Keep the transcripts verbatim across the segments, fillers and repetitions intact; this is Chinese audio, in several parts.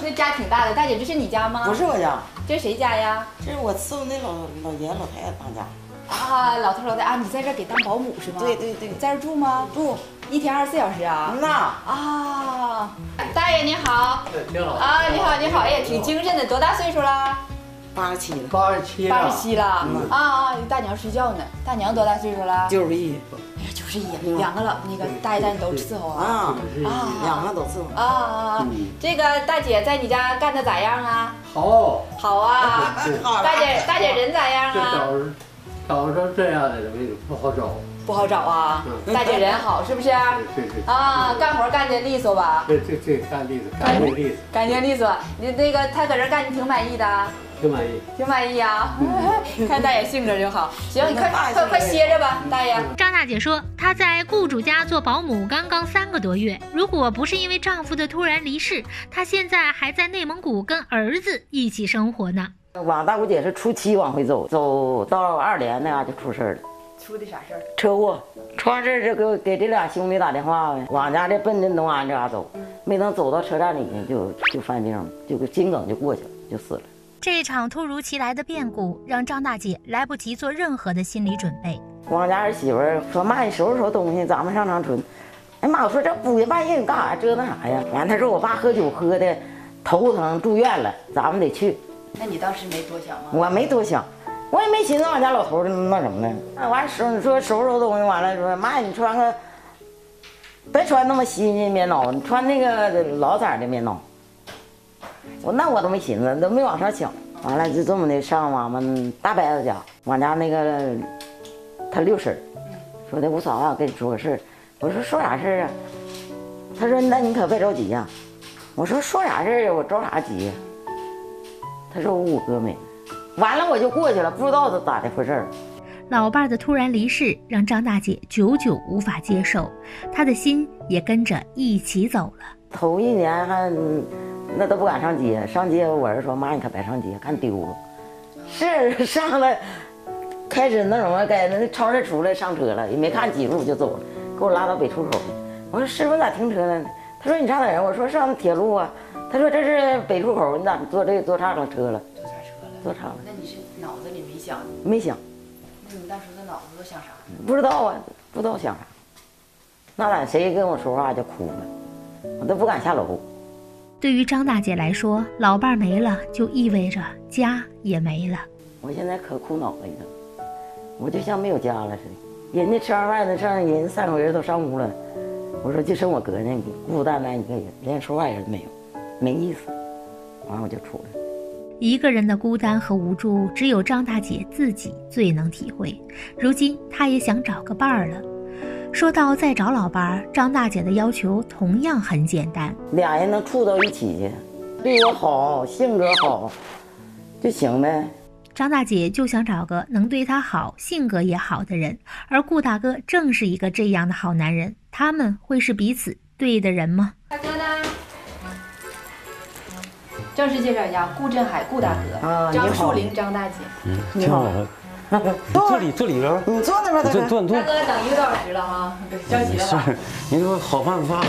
这家挺大的，大姐，这是你家吗？ 不是我家， 这是谁家呀？ 这是我伺候那老老爷老太太当家。 啊，老头老太啊，你在这儿给当保姆是吗？ 对对对， 在这儿住吗？ 住， 一天二十四小时啊？ 嗯呐。 啊，大爷你好。 挺好。 啊，你好你好，哎呀，挺精神的，多大岁数了？ 八十七了。 八十七了。 八十七了。啊啊，大娘睡觉呢。大娘多大岁数了？ 九十一。 哎呀，九十一，两个老那个大爷大娘都伺候啊。 啊啊， 两个都伺候。 啊啊啊！这个大姐在你家干的咋样啊？ 好。 好啊。大姐大姐人咋样啊？ 找着这样的人不好找， 不好找啊。大姐人好是不是？ 对对。 啊，干活干的利索吧？ 对对对，干利索，干净利索。 干净利索，你那个他搁这干，你挺满意的？ 挺满意。 挺满意啊！看大爷性格就好。行，你快快快歇着吧，大爷。 张大姐说，她在雇主家做保姆刚刚三个多月，如果不是因为丈夫的突然离世，她现在还在内蒙古跟儿子一起生活呢。 往大姑姐是初七往回走，走到二连那嘎就出事了。 出的啥事儿？ 车祸。出完事就给给这俩兄弟打电话呗，往家这奔着农安这嘎走，没等走到车站里呢，就就犯病了，就个心梗就过去了，就死了。 这场突如其来的变故让张大姐来不及做任何的心理准备。 我家儿媳妇说：“妈，你收拾收拾东西，咱们上长春。”哎妈，我说这不夜半夜你干啥折腾啥呀？完，她说我爸喝酒喝的头疼住院了，咱们得去。 那你当时没多想吗？ 我没多想，我也没寻思俺家老头那什么呢。完收说收拾收拾东西，完了说妈，你穿个别穿那么新的棉袄，你穿那个老色的棉袄。我那我都没寻思，都没往上想。完了就这么的上俺们大伯子家，俺家那个他六婶说的，我嫂子，我跟你说个事儿。我说说啥事儿啊？他说那你可别着急呀。我说说啥事儿啊？我着啥急呀？他说我五哥没了。完了我就过去了，不知道是咋的回事儿。 老伴的突然离世让张大姐久久无法接受，她的心也跟着一起走了。 头一年还那都不敢上街，上街我儿子说妈你可别上街，看丢了。是上了，开始那什么该那超市出来上车了，也没看几路就走了，给我拉到北出口去。我说师傅咋停车呢？他说你上哪儿？我说上铁路啊。他说这是北出口，你咋坐这坐岔了车了？ 坐啥车了？ 坐岔了。 那你是脑子里没想？ 没想。 那你当时的脑子都想啥？ 不知道啊，不知道想啥。那咋谁跟我说话就哭了，我都不敢下楼。 对于张大姐来说，老伴没了就意味着家也没了。 我现在可苦恼了一个，我就像没有家了似的。人家吃完饭的上人三口人都上屋了，我说就剩我哥呢，孤孤单单一个人，连说话人都没有。没意思，完了我就出来。 一个人的孤单和无助，只有张大姐自己最能体会。如今她也想找个伴儿了。说到再找老伴儿，张大姐的要求同样很简单， 俩人能处到一起去，对我好，性格好就行呗。 张大姐就想找个能对她好、性格也好的人，而顾大哥正是一个这样的好男人。他们会是彼此对的人吗？ 大哥呢？正式介绍一下，顾振海，顾大哥， 啊， 张树林，张大姐。 嗯，挺好的。坐里坐里边， 你坐那边， 坐坐坐。 大哥等一个多小时了哈，着急了吧？ 是，你说好办法。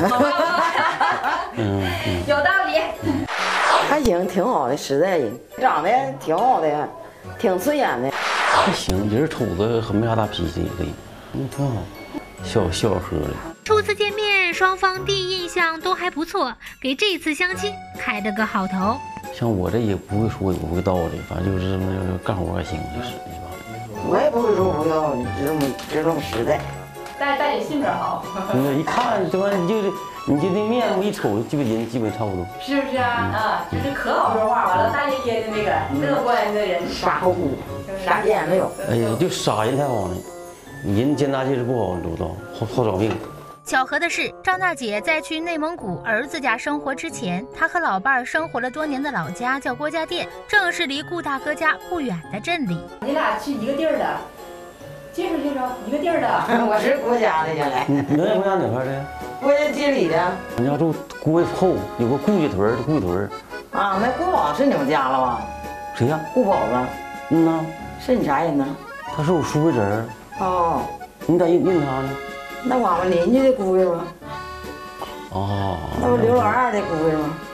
嗯嗯， 有道理。 还行，挺好的，实在人，长得挺好的，挺顺眼的。 还行，人瞅着很没啥大脾气，可以，嗯，挺好，笑笑呵的。 初次见面，双方第一印象都还不错，给这次相亲开了个好头。 像我这也不会说有个道理，反正就是那个干活还行，就是一般。 我也不会说不要，你这么这么实在。 大大姐性格好。 那一看，对吧？你就是你就那面目一瞅，基本人基本差不多。 是不是啊？啊，就是可好说话，完了大咧咧的那个乐观的人， 傻乎乎，啥心也没有。 哎呀，就傻人才好呢，人奸大气是不好，你知不知道？好好找命。 巧合的是，张大姐在去内蒙古儿子家生活之前，她和老伴儿生活了多年的老家叫郭家店，正是离顾大哥家不远的镇里。 你俩是一个地儿的，介绍介绍，一个地儿的。 我是郭家的，原来。 你你在郭家哪块的？ 郭家街里的。 我家住郭后有个顾家屯，顾家屯。 啊，那顾宝是你们家了吧？ 谁呀？ 顾宝子。 嗯呐。 是你啥人呢？ 他是我叔辈侄儿。 哦。 你咋认认他呢？ 那我们邻居的姑爷吗？ 哦， 那不刘老二的姑爷吗？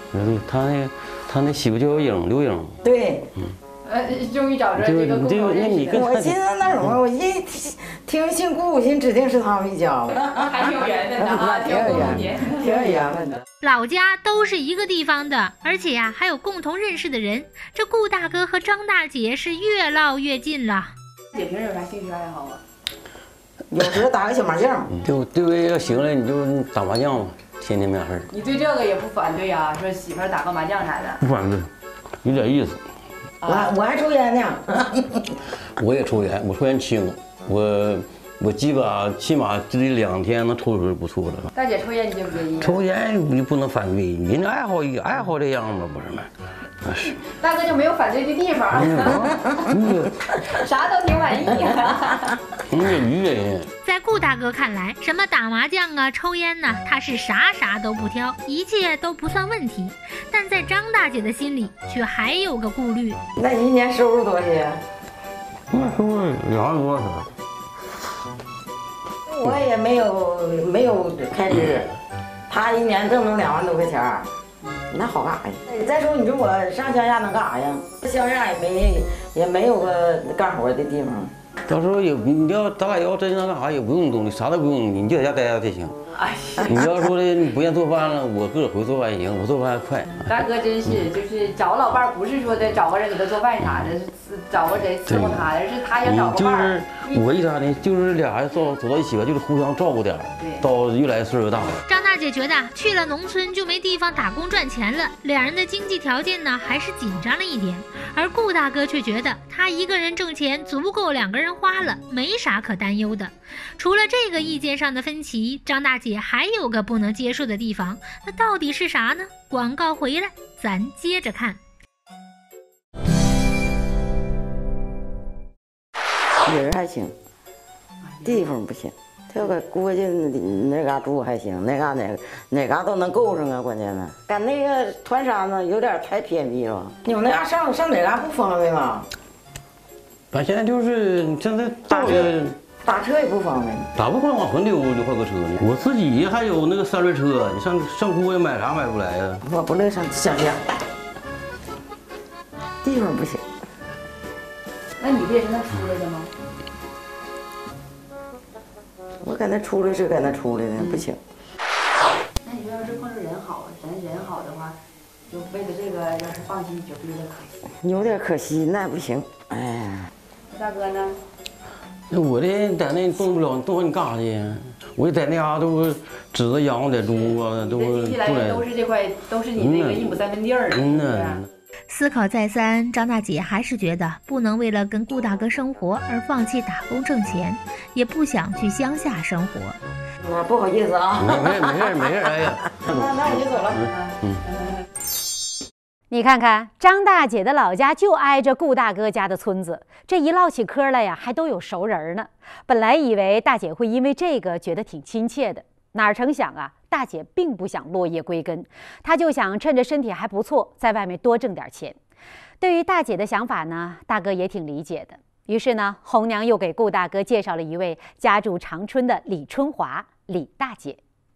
对，他那个他那媳妇叫英，刘英。 对。 嗯。 呃，终于找着这个共同认识的。 我寻思那什么，我一听姓顾，我寻指定是他们一家子， 还挺有缘分的啊，挺有缘分， 挺有缘分的。 老家都是一个地方的，而且呀、啊、还有共同认识的人。这顾大哥和张大姐是越唠越近了。 姐平时有啥兴趣爱好啊？ 有时候打个小麻将。 就对，要行了你就打麻将吧，天天没啥事儿。 你对这个也不反对呀、啊？说媳妇儿打个麻将啥的？ 不反对，有点意思。 我我还抽烟呢。 我也抽烟，我抽烟轻，我我基本上起码这两天能抽出不错了。 大姐抽烟你介不介意？ 抽烟你不能反对，人家爱好爱好这样嘛，不是吗？那是。 大哥就没有反对的地方， 嗯、 啥都挺满意。 嗯，愚人。 在顾大哥看来，什么打麻将啊、抽烟呐、啊，他是啥啥都不挑，一切都不算问题。但在张大姐的心里，却还有个顾虑。 那一年收入多少钱？ 那收入两万多少？ 我也没有没有开支，他一年挣能两万多块钱，那好干啥呀？再说你说我上乡下能干啥呀？乡下也没也没有个干活的地方。 到时候也你要咱俩要真想干啥也不用动，啥都不用，你就在家待着就行。哎，你要说的你不愿做饭了，我个回做饭也行，我做饭还快。 大哥真是就是找老伴儿，不是说的找个人给他做饭啥的，是找个人伺候他，而是他想找个伴儿。 就是我一啥呢？就是俩人走走到一起吧，就是互相照顾点儿。对，到越来岁数越大了。 张大姐觉得去了农村就没地方打工赚钱了，两人的经济条件呢还是紧张了一点。而顾大哥却觉得他一个人挣钱足够两个人花了，没啥可担忧的。除了这个意见上的分歧，张大姐还有个不能接受的地方，那到底是啥呢？广告回来咱接着看。 人还行，地方不行。这个估计那嘎住还行，那嘎哪哪嘎都能够上啊。关键呢，赶那个团山呢有点太偏僻了。你们那嘎上上哪嘎不方便吗？ 反正现在就是现在打车， 打车也不方便。 打不方往回溜就换个车呢。我自己还有那个三轮车，你上上姑爷买啥买不来呀？ 我不乐上乡下，地方不行。 那你不也是那出来的吗？ 我搁那出来是搁那出来的，不行。 那你说要是碰着人好，咱人好的话，就为了这个要是放弃，觉不有点可惜？ 有点可惜，那不行。哎， 大哥呢？ 那我这在那动不了，动你干啥去？我在那嘎都指着羊在猪啊，都经济来源都是这块，都是你那个一亩三分地儿。 嗯呐。 思考再三，张大姐还是觉得不能为了跟顾大哥生活而放弃打工挣钱，也不想去乡下生活。 那不好意思啊， 没没没事没事，哎呀， 那那我就走了。 嗯。 你看看张大姐的老家就挨着顾大哥家的村子，这一唠起嗑来呀，还都有熟人呢。本来以为大姐会因为这个觉得挺亲切的，哪成想啊，大姐并不想落叶归根，她就想趁着身体还不错，在外面多挣点钱。对于大姐的想法呢，大哥也挺理解的。于是呢，红娘又给顾大哥介绍了一位家住长春的李春华，李大姐。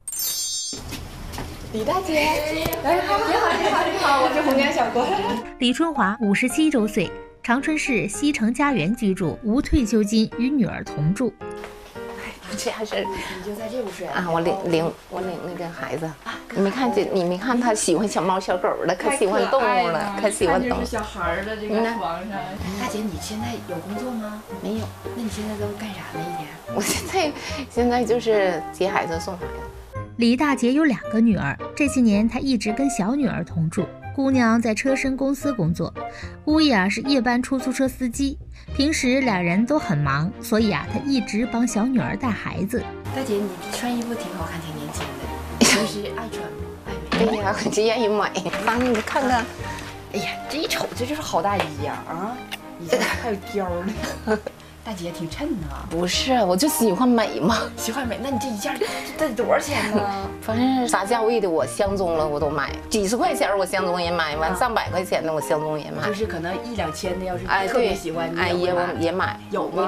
李大姐，哎，你好，你好，你好，我是红娘小郭。 李春华五十七周岁，长春市西城家园居住，无退休金，与女儿同住。 这还是你就在这屋睡啊？我领领我领那个孩子，你没看见？你没看他喜欢小猫小狗了，可喜欢动物了，可喜欢动物。 小孩的这个床上。大姐，你现在有工作吗？ 没有。 那你现在都干啥呢？一天？ 我现在现在就是接孩子送孩子。 李大姐有两个女儿，这些年她一直跟小女儿同住。姑娘在车身公司工作，姑爷啊是夜班出租车司机，平时俩人都很忙，所以啊她一直帮小女儿带孩子。 大姐，你穿衣服挺好看，挺年轻的，平时爱穿吗？爱对呀，我就愿意买。啊，你看看， 哎呀，这一瞅这就是好大衣呀！啊，你这还有貂呢。大姐挺衬呐。 不是，我就喜欢美嘛。 喜欢美，那你这一件得多少钱呢？ 反正啥价位的我相中了我都买，几十块钱我相中也买，完上百块钱的我相中也买。 就是可能一两千的，要是哎特别喜欢， 哎也也买。 有吗？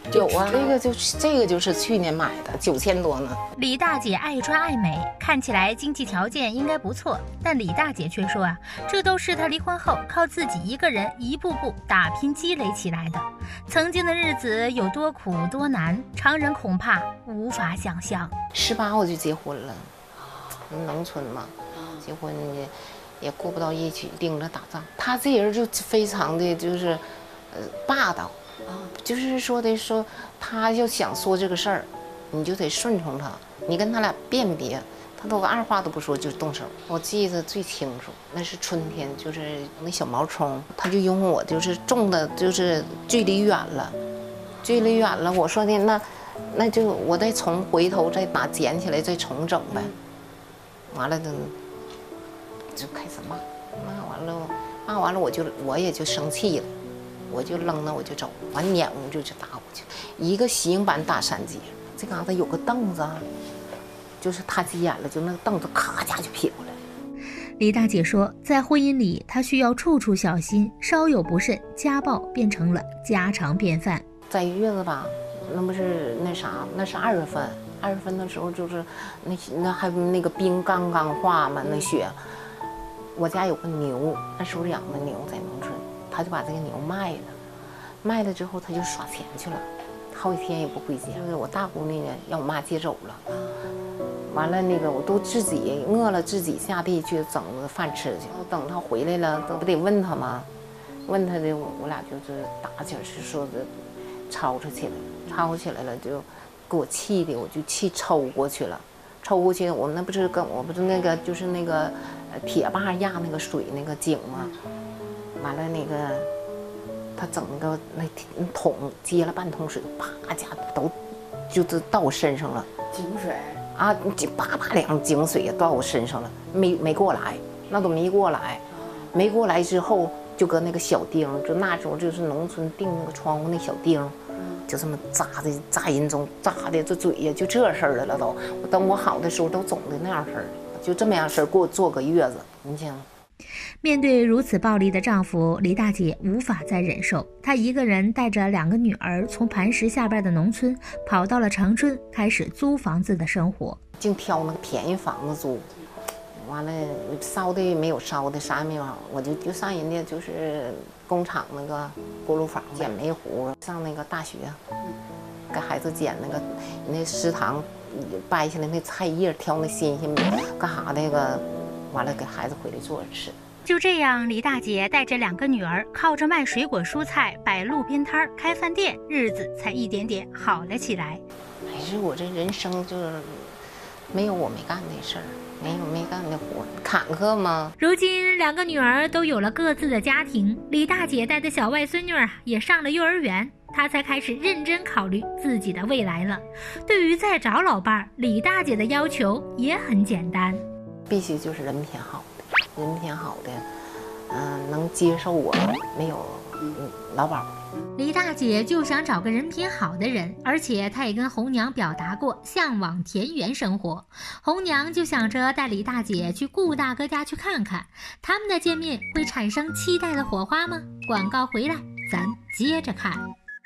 有啊，这个就是这个就是去年买的，九千多呢。 李大姐爱穿爱美，看起来经济条件应该不错，但李大姐却说啊，这都是她离婚后靠自己一个人一步步打拼积累起来的。曾经的日子有多苦多难，常人恐怕无法想象。 十八我就结婚了，农村嘛，结婚也也过不到一起，盯着打仗。他这人就非常的就是，呃，霸道。就是说的说，他要想说这个事儿，你就得顺从他。你跟他俩别别，他都二话都不说就动手。我记得最清楚，那是春天，就是那小毛葱，他就用我就是种的，就是距离远了，距离远了。我说的那，那就我再从回头再把捡起来再重整呗。完了就就开始骂，骂完了，骂完了我就我也就生气了。我就扔那我就走，完撵屋就去打我去，一个西营盘大三街，这嘎达有个凳子，就是他急眼了，就那个凳子咔家就撇过来。 李大姐说，在婚姻里，她需要处处小心，稍有不慎，家暴变成了家常便饭。 在月子吧，那不是那啥，那是二月份，二月份的时候就是那那还那个冰刚刚化嘛，那雪。我家有个牛，那时候养的牛在农村。他就把这个牛卖了，卖了之后他就耍钱去了，好几天也不回家。就是我大姑那个让我妈接走了，完了那个我都自己饿了，自己下地去整个饭吃去。等他回来了，都不得问他吗？问他的，我俩就是打起来，是说的吵吵起来，吵起来了就给我气的，我就气抽过去了，抽过去。我们那不是跟我不是那个就是那个铁把压那个水那个井吗？完了，那个他整那个那桶接了半桶水，啪家都就是到我身上了。 井水啊，叭叭两井水也到我身上了，没没过来，那都没过来，没过来之后就搁那个小钉，就那种就是农村钉那个窗户那小钉，就这么扎的扎人中，扎的这嘴呀就这事儿了都。等我好的时候都肿的那样式儿，就这么样式儿给我坐个月子，你想。 面对如此暴力的丈夫，李大姐无法再忍受，她一个人带着两个女儿从磐石下边的农村跑到了长春，开始租房子的生活。 净挑那个便宜房子租，完了烧的没有烧的，啥也没有，我就就上人家就是工厂那个锅炉房捡煤糊，上那个大学给孩子捡那个那食堂掰下来那菜叶，挑那新鲜干啥那个。完了，给孩子回来做着吃。 就这样，李大姐带着两个女儿，靠着卖水果蔬菜、摆路边摊、开饭店，日子才一点点好了起来。 还是我这人生就是没有我没干的事儿，没有没干的活，坎坷吗？ 如今两个女儿都有了各自的家庭，李大姐带的小外孙女儿也上了幼儿园，她才开始认真考虑自己的未来了。对于再找老伴儿，李大姐的要求也很简单。 必须就是人品好的，人品好的，嗯、呃，能接受我，没有嗯老鸨。 李大姐就想找个人品好的人，而且她也跟红娘表达过向往田园生活。红娘就想着带李大姐去顾大哥家去看看，他们的见面会产生期待的火花吗？广告回来，咱接着看。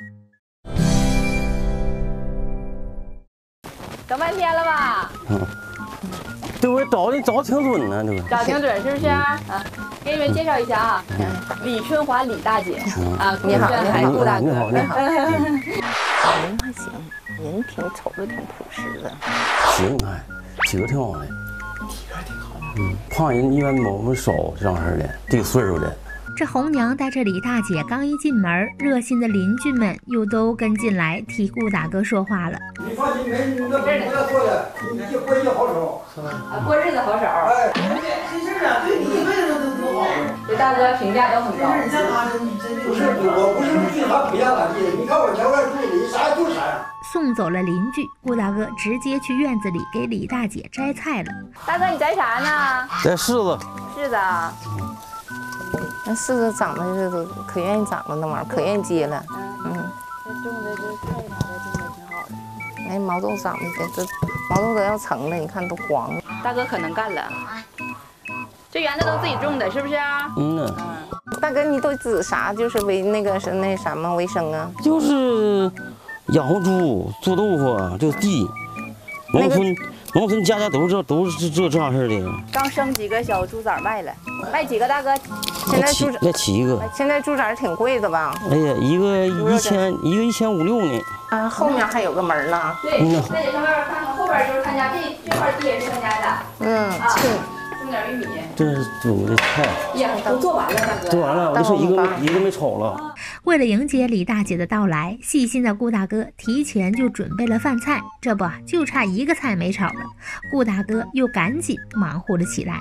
等半天了吧？ 嗯。对，我找你找挺准呢，对吧？ 找挺准是不是？啊，给你们介绍一下啊，李春华李大姐啊， 你好，你好， 顾大哥， 你好，你好。 人还行，人挺瞅着挺朴实的。 行，哎，体格挺好的。体格挺好。嗯，胖人一般我们少这样式的，这个岁数的。 这红娘带着李大姐刚一进门，热心的邻居们又都跟进来替顾大哥说话了。 你放心，没那不要做的，你过日子好手，是吧？ 啊，过日子好手。 哎，这事啊，对你一辈子都都好。 对大哥评价都很高。 这像他真真不是，我不是对他评价咋地的，你看我前面住的啥就啥。 送走了邻居，顾大哥直接去院子里给李大姐摘菜了。 大哥，你摘啥呢？ 摘柿子。 柿子啊。 那柿子长得这都可愿意长了，那玩意儿可愿意结了。嗯， 这种的这菜啥的种的挺好的。 哎，毛豆长得这毛豆都要成了，你看都黄了。 大哥可能干了，这园子都自己种的，是不是啊？ 嗯呢。 大哥，你都指啥？就是为那个是那什么卫生啊？ 就是养活猪、做豆腐，就是地。农村农村家家都是这都是这这样式的。 刚生几个小猪崽卖了，卖几个大哥？ 现在猪再起一个。 现在猪崽挺贵的吧？ 哎呀，一个一千，一个一千五六呢。 啊，后面还有个门呢。 对，那得上外边看看，后边就是他家，这这块地也是他家的。 嗯， 啊，种点玉米。 这是煮的菜。 呀，都做完了，大哥。 做完了，我就说一个一个没炒了。 为了迎接李大姐的到来，细心的顾大哥提前就准备了饭菜，这不就差一个菜没炒了，顾大哥又赶紧忙活了起来。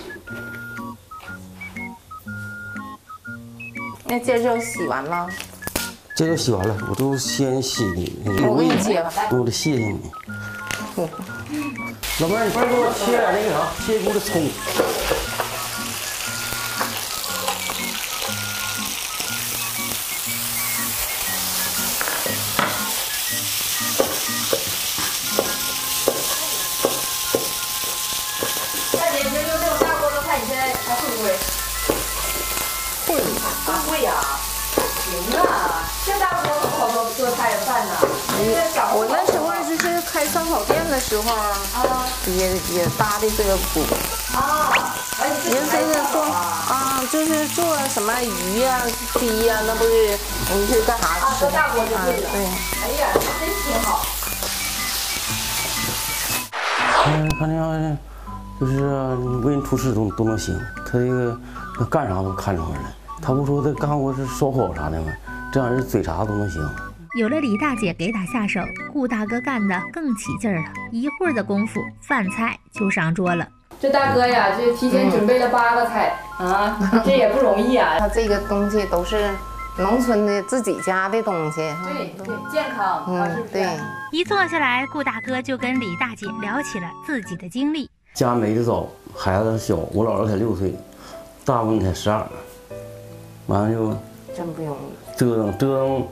那这就洗完了。 这都洗完了，我都先洗的。 我给你切吧， 我得谢谢你。嗯，老妹儿，你快给我切点那个啥，切一锅的葱。 大姐，你说用这种大锅做菜，你现在还会不会？会，不会呀？行啊，这大锅不好做做菜饭呢。 我那时候就是开烧烤店的时候啊，也也搭的这个锅啊， 您这个做啊，就是做什么鱼呀、鸡呀，那不是你是干啥吃？ 做大锅就对了。 对。 哎呀，真挺好。 嗯，反正就是为人处事都都能行，他这个干啥都看出来了。他不说他干过是烧火啥的吗？这样人嘴啥都能行。 有了李大姐给打下手，顾大哥干得更起劲儿了。一会儿的功夫，饭菜就上桌了。 这大哥呀，这提前准备了八个菜、嗯、啊，这也不容易啊。 他这个东西都是农村的自己家的东西， 对对，健康， 嗯， 啊、是不是？ 对。 一坐下来，顾大哥就跟李大姐聊起了自己的经历。 家没的早，孩子小，我姥姥才六岁，大姑娘才十二，完了就真不容易， 折腾折腾。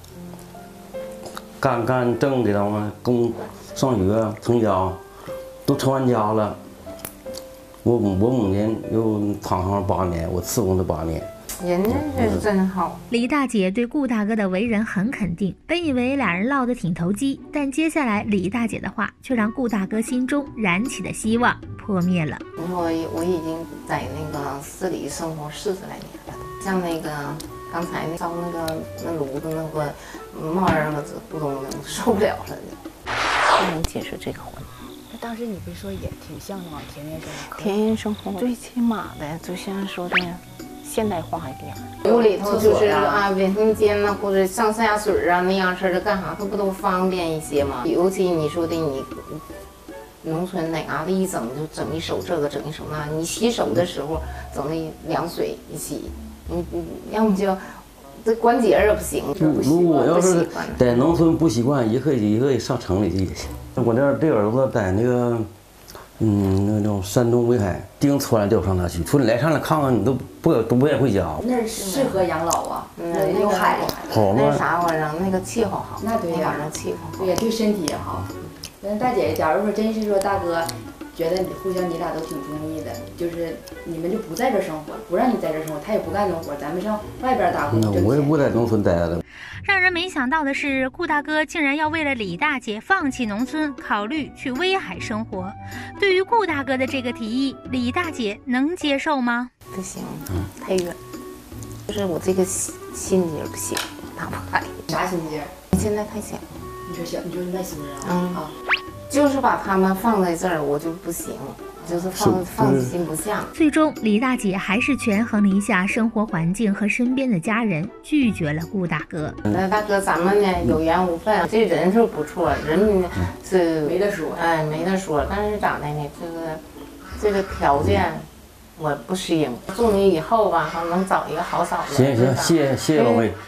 干干挣的了嘛，供上学成家，都成完家了。我母我母亲又躺上八年，我伺候她八年。 人家是真好。 李大姐对顾大哥的为人很肯定，本以为俩人唠得挺投机，但接下来李大姐的话却让顾大哥心中燃起的希望破灭了。 你说我我已经在那个市里生活四十来年了，像那个刚才那烧那个那炉子那个冒烟了，咕咚的受不了了的。不能解释这个婚。 那当时你不是说也挺向往田园生活？ 田园生活最起码的，就像说的现代化一点。屋里头就是啊，卫生间呐，或者上下水啊那样式的，干啥它不都方便一些吗？尤其你说的你。农村哪嘎达一整就整一手这个整一手那，你洗手的时候整那凉水一洗，你你要么就这关节也不行。 如果要是在农村不习惯，也可以也可以上城里去也行。我这这儿子在那个嗯那种山东威海，丁突然调上那去，说你来上来看看，你都不都不愿意回家。 那儿适合养老啊， 那有海， 好嘛。 那啥玩意儿，那个气候好。 那对呀， 那气候对呀，对身体也好。那大姐，假如说真是说大哥觉得互相你俩都挺中意的，就是你们就不在这生活，不让你在这生活，他也不干农活，咱们上外边打工挣钱。 我也不在农村待了。 让人没想到的是，顾大哥竟然要为了李大姐放弃农村，考虑去威海生活。对于顾大哥的这个提议，李大姐能接受吗？ 不行，太远，就是我这个心心结不行，打不开。 啥心结？ 现在太小。 你说小，你说那心结啊？ 嗯啊。 就是把他们放在这儿，我就不行，就是放放心不下。 最终，李大姐还是权衡了一下生活环境和身边的家人，拒绝了顾大哥。 那大哥，咱们呢有缘无分，这人是不错，人是没得说， 哎，没得说。但是咋的呢？这个这个条件我不适应。祝你以后吧，能找一个好嫂子。 行行，谢谢谢谢老妹。